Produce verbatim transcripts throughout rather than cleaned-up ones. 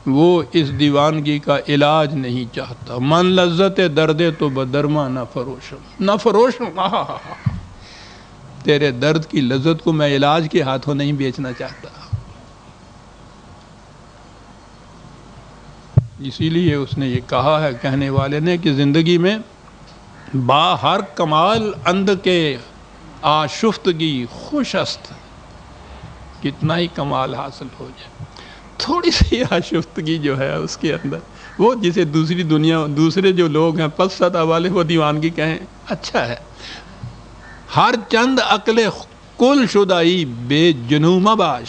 وہ اس دیوانگی کا علاج نہیں چاہتا. من لذت درد تو بدرما نہ فروشم نہ فروشم آہا ہا ہا تیرے درد کی لذت کو میں علاج کے ہاتھوں نہیں بیچنا چاہتا. اسی لیے اس نے یہ کہا ہے کہنے والے نے کہ زندگی میں با ہر کمال اند کے آشفتگی خوش است. کتنا ہی کمال حاصل ہو جائے تھوڑی سی آشفتگی جو ہے اس کے اندر، وہ جسے دوسری دنیا دوسرے جو لوگ ہیں پس سطح والے وہ دیوانگی کہیں اچھا ہے. ہر چند عقل کل شدائی بے جنوں مباش.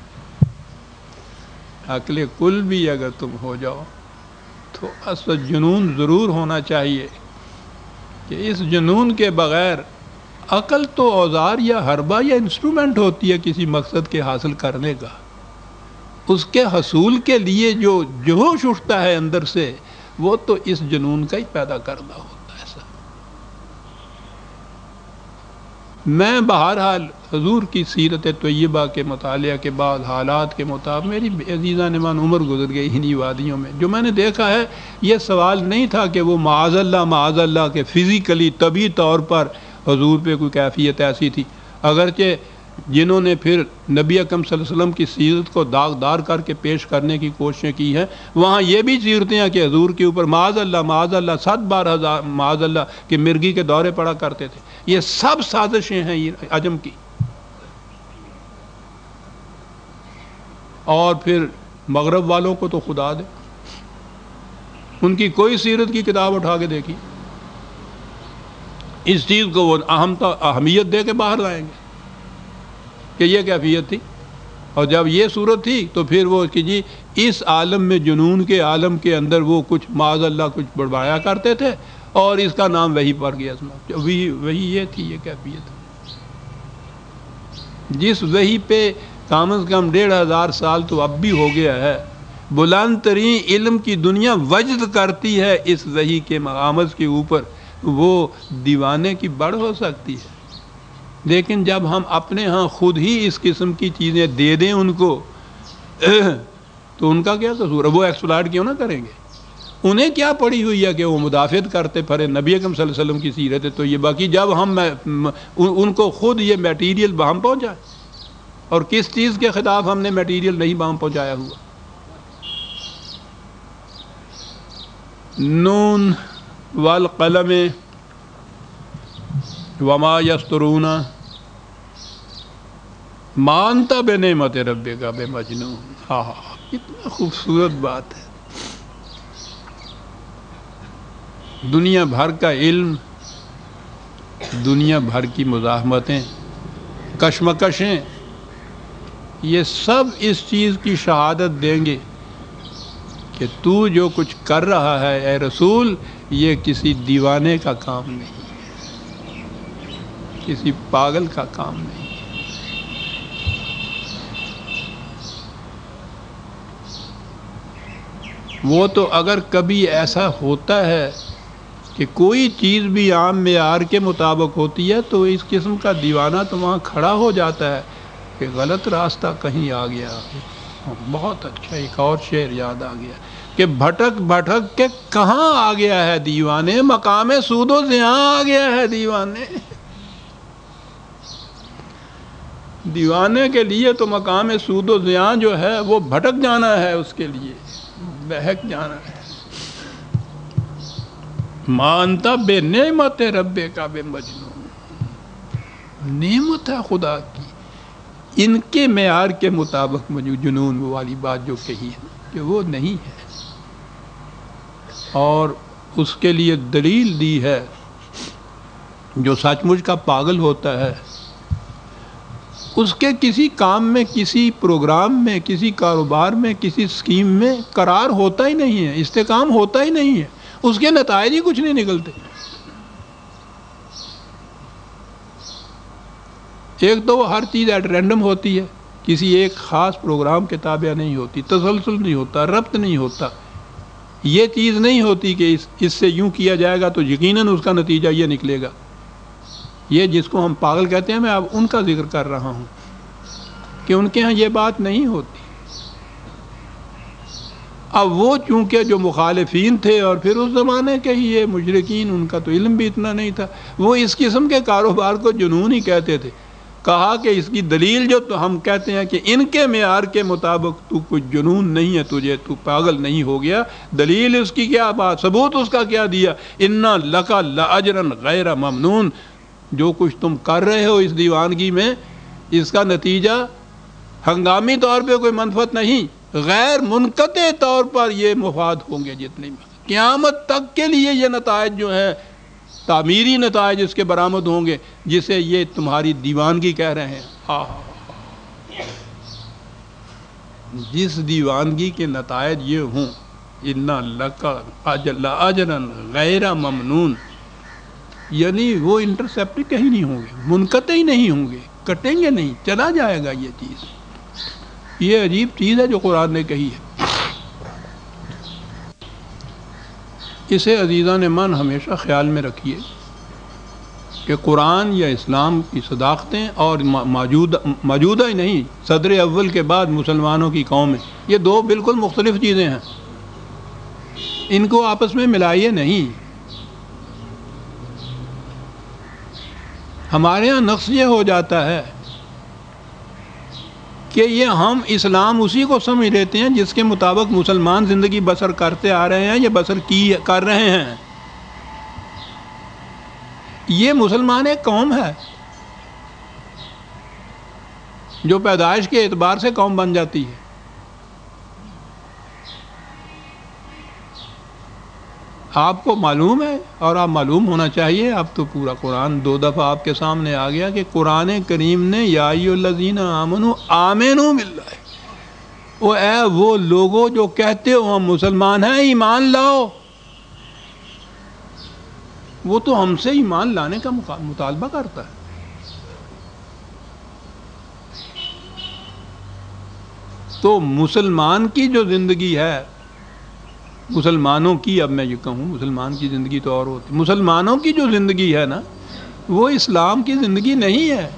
عقل کل بھی اگر تم ہو جاؤ تو اصل جنون ضرور ہونا چاہیے کہ اس جنون کے بغیر عقل تو اوزار یا حربہ یا انسٹرومنٹ ہوتی ہے کسی مقصد کے حاصل کرنے کا. اس کے حصول کے لیے جو جوش اٹھتا ہے اندر سے وہ تو اس جنون کا ہی پیدا کرنا ہوتا ہے. میں بہرحال حضور کی سیرت طیبہ کے مطالعہ کے بعد حالات کے مطابق میری عزیزہ نمان عمر گزر گئی انہی وادیوں میں، جو میں نے دیکھا ہے یہ سوال نہیں تھا کہ وہ معاذ اللہ معاذ اللہ کے فزیکلی طبی طور پر حضور پہ کوئی کیفیت ایسی تھی. اگرچہ جنہوں نے پھر نبی اکرم صلی اللہ علیہ وسلم کی سیرت کو داغدار کر کے پیش کرنے کی کوششیں کی ہیں وہاں یہ بھی سیرتیں ہیں کہ حضور کے اوپر معاذ اللہ معاذ اللہ صد بار ہزار معاذ اللہ کہ مرگی کے دورے پڑا کرتے تھے. یہ سب سازشیں ہیں یہ عجم کی. اور پھر مغرب والوں کو تو خدا دے ان کی کوئی سیرت کی کتاب اٹھا کے دیکھی اس چیز کو وہ اہم اہمیت دے کے باہر لائیں گے کہ یہ کیفیت تھی. اور جب یہ صورت تھی تو پھر وہ کہ جی اس عالم میں جنون کے عالم کے اندر وہ کچھ معاذ اللہ کچھ بڑھایا کرتے تھے اور اس کا نام وحی پڑ گیا. اس میں وہی وہی یہ تھی یہ کیفیت جس وحی پہ کم از کم ڈیڑھ ہزار سال تو اب بھی ہو گیا ہے. بلند ترین علم کی دنیا وجد کرتی ہے اس وحی کے مغامز کے اوپر. وہ دیوانے کی بڑھ ہو سکتی ہے لیکن جب ہم اپنے ہاں خود ہی اس قسم کی چیزیں دے دیں ان کو تو ان کا کیا قصور ہے؟ وہ ایکسپلائٹ کیوں نہ کریں گے؟ انہیں کیا پڑی ہوئی ہے کہ وہ مدافعت کرتے پھرے نبی اکرم صلی اللہ علیہ وسلم کی سیرت ہے. تو یہ باقی جب ہم ان کو خود یہ میٹیریل بہم پہنچائے اور کس چیز کے خلاف ہم نے میٹیریل نہیں بہم پہنچایا ہوا. نون والقلم وما یسطرون مانتا بے نعمت رب کا بے مجنون. ہاں ہاں کتنا خوبصورت بات ہے. دنیا بھر کا علم، دنیا بھر کی مزاحمتیں، کشمکشیں، یہ سب اس چیز کی شہادت دیں گے کہ تو جو کچھ کر رہا ہے اے رسول یہ کسی دیوانے کا کام نہیں، کسی پاگل کا کام نہیں. وہ تو اگر کبھی ایسا ہوتا ہے کہ کوئی چیز بھی عام معیار کے مطابق ہوتی ہے تو اس قسم کا دیوانہ تو وہاں کھڑا ہو جاتا ہے کہ غلط راستہ کہیں آ گیا. بہت اچھا ایک اور شعر یاد آ گیا کہ بھٹک بھٹک کے کہاں آ گیا ہے دیوانے، مقام سود و زیاں آ گیا ہے دیوانے. دیوانے کے لیے تو مقام سود و زیاں جو ہے وہ بھٹک جانا ہے، اس کے لیے بہک جانا ہے. مانتا بے نعمت رب کا بے مجنون. نعمت ہے خدا کی، ان کے معیار کے مطابق مجھے جنون والی بات جو کہی ہے کہ وہ نہیں ہے. اور اس کے لیے دلیل دی ہے جو سچ مچ کا پاگل ہوتا ہے اس کے کسی کام میں، کسی پروگرام میں، کسی کاروبار میں، کسی اسکیم میں قرار ہوتا ہی نہیں ہے، استحکام ہوتا ہی نہیں ہے، اس کے نتائج ہی کچھ نہیں نکلتے. ایک تو وہ ہر چیز ایٹ رینڈم ہوتی ہے، کسی ایک خاص پروگرام کے تابع نہیں ہوتی، تسلسل نہیں ہوتا، ربط نہیں ہوتا. یہ چیز نہیں ہوتی کہ اس اس سے یوں کیا جائے گا تو یقیناً اس کا نتیجہ یہ نکلے گا. یہ جس کو ہم پاگل کہتے ہیں میں اب ان کا ذکر کر رہا ہوں کہ ان کے ہاں یہ بات نہیں ہوتی. اب وہ چونکہ جو مخالفین تھے اور پھر اس زمانے کے ہی یہ مشرکین، ان کا تو علم بھی اتنا نہیں تھا، وہ اس قسم کے کاروبار کو جنون ہی کہتے تھے۔ کہا کہ اس کی دلیل جو تو ہم کہتے ہیں کہ ان کے معیار کے مطابق تو کچھ جنون نہیں ہے تجھے، تو پاگل نہیں ہو گیا، دلیل اس کی کیا بات، ثبوت اس کا کیا دیا؟ انا لکا لاجرا غیر ممنون، جو کچھ تم کر رہے ہو اس دیوانگی میں، اس کا نتیجہ ہنگامی طور پہ کوئی منفعت نہیں، غیر منقطع طور پر یہ مفاد ہوں گے، جتنے قیامت تک کے لیے یہ نتائج جو ہیں، تعمیری نتائج اس کے برآمد ہوں گے، جسے یہ تمہاری دیوانگی کہہ رہے ہیں۔ ہاں جس دیوانگی کے نتائج یہ ہوں، انا لکا اجرا غیر ممنون، یعنی وہ انٹرسیپٹ کہیں نہیں ہوں گے، منقطع ہی نہیں ہوں گے، کٹیں گے نہیں، چلا جائے گا یہ چیز۔ یہ عجیب چیز ہے جو قرآن نے کہی ہے۔ اسے عزیزان من ہمیشہ خیال میں رکھیے کہ قرآن یا اسلام کی صداقتیں اور موجودہ موجودہ ہی نہیں، صدر اول کے بعد مسلمانوں کی قومیں، یہ دو بالکل مختلف چیزیں ہیں، ان کو آپس میں ملائیے نہیں۔ ہمارے ہاں نقص یہ ہو جاتا ہے کہ یہ ہم اسلام اسی کو سمجھ لیتے ہیں جس کے مطابق مسلمان زندگی بسر کرتے آ رہے ہیں یا بسر کی کر رہے ہیں۔ یہ مسلمان ایک قوم ہے جو پیدائش کے اعتبار سے قوم بن جاتی ہے۔ آپ کو معلوم ہے اور آپ معلوم ہونا چاہیے، اب تو پورا قرآن دو دفعہ آپ کے سامنے آ گیا کہ قرآن کریم نے یا ایھا الذین آمنوا آمنوا باللہ، وہ اے وہ لوگوں جو کہتے ہو ہم مسلمان ہیں ایمان لاؤ، وہ تو ہم سے ایمان لانے کا مطالبہ کرتا ہے۔ تو مسلمان کی جو زندگی ہے، مسلمانوں کی، اب میں یہ کہوں مسلمان کی زندگی تو اور ہوتی، مسلمانوں کی جو زندگی ہے نا، وہ اسلام کی زندگی نہیں ہے۔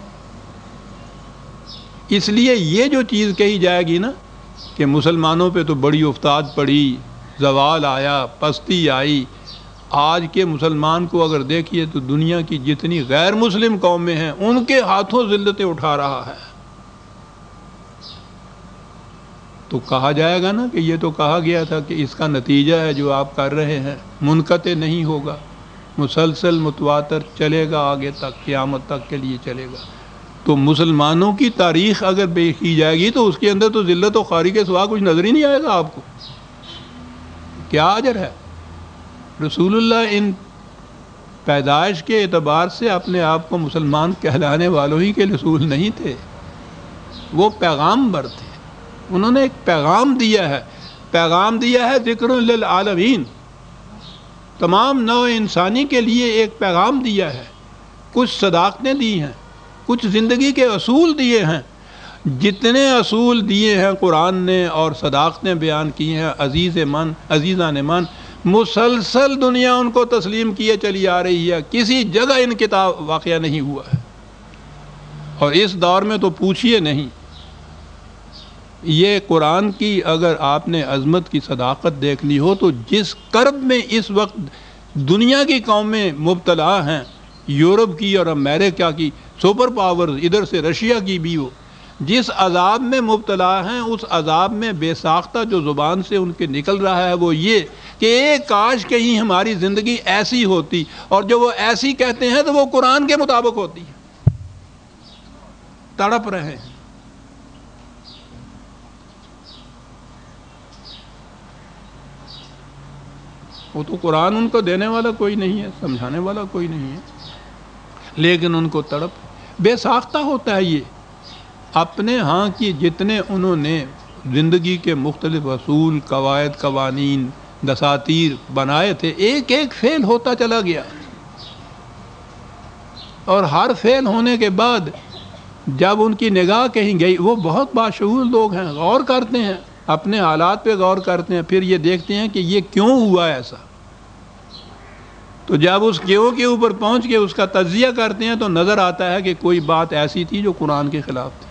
اس لیے یہ جو چیز کہی جائے گی نا کہ مسلمانوں پہ تو بڑی افتاد پڑی، زوال آیا، پستی آئی، آج کے مسلمان کو اگر دیکھیے تو دنیا کی جتنی غیر مسلم قومیں ہیں ان کے ہاتھوں ذلتیں اٹھا رہا ہے۔ تو کہا جائے گا نا کہ یہ تو کہا گیا تھا کہ اس کا نتیجہ ہے جو آپ کر رہے ہیں، منقطع نہیں ہوگا، مسلسل متواتر چلے گا، آگے تک قیامت تک کے لیے چلے گا۔ تو مسلمانوں کی تاریخ اگر دیکھی جائے گی تو اس کے اندر تو ذلت و خواری کے سوا کچھ نظر ہی نہیں آئے گا آپ کو۔ کیا اجر ہے؟ رسول اللہ ان پیدائش کے اعتبار سے اپنے آپ کو مسلمان کہلانے والوں ہی کے رسول نہیں تھے، وہ پیغامبر تھے، انہوں نے ایک پیغام دیا ہے، پیغام دیا ہے ذکر للعالمین، تمام نوع انسانی کے لیے ایک پیغام دیا ہے، کچھ صداقتیں دی ہیں، کچھ زندگی کے اصول دیے ہیں۔ جتنے اصول دیے ہیں قرآن نے اور صداقتیں بیان کی ہیں، عزیز من عزیزان من مسلسل دنیا ان کو تسلیم کیے چلی آ رہی ہے، کسی جگہ انقطاع واقعہ نہیں ہوا ہے، اور اس دور میں تو پوچھیے نہیں۔ یہ قرآن کی اگر آپ نے عظمت کی صداقت دیکھنی ہو تو جس کرب میں اس وقت دنیا کی قومیں مبتلا ہیں، یورپ کی اور امریکہ کی سپر پاورز، ادھر سے رشیا کی بھی ہو، جس عذاب میں مبتلا ہیں، اس عذاب میں بے ساختہ جو زبان سے ان کے نکل رہا ہے وہ یہ کہ ایک کاش کہیں ہماری زندگی ایسی ہوتی، اور جو وہ ایسی کہتے ہیں تو وہ قرآن کے مطابق ہوتی ہے، تڑپ رہے ہیں۔ وہ تو قرآن ان کو دینے والا کوئی نہیں ہے، سمجھانے والا کوئی نہیں ہے، لیکن ان کو تڑپ بے ساختہ ہوتا ہے۔ یہ اپنے ہاں کی جتنے انہوں نے زندگی کے مختلف اصول، قواعد، قوانین، دساتیر بنائے تھے، ایک ایک فیل ہوتا چلا گیا، اور ہر فیل ہونے کے بعد جب ان کی نگاہ کہیں گئی، وہ بہت باشعور لوگ ہیں، غور کرتے ہیں، اپنے حالات پہ غور کرتے ہیں، پھر یہ دیکھتے ہیں کہ یہ کیوں ہوا ایسا، تو جب اس کیوں کے اوپر پہنچ کے اس کا تجزیہ کرتے ہیں تو نظر آتا ہے کہ کوئی بات ایسی تھی جو قرآن کے خلاف تھی۔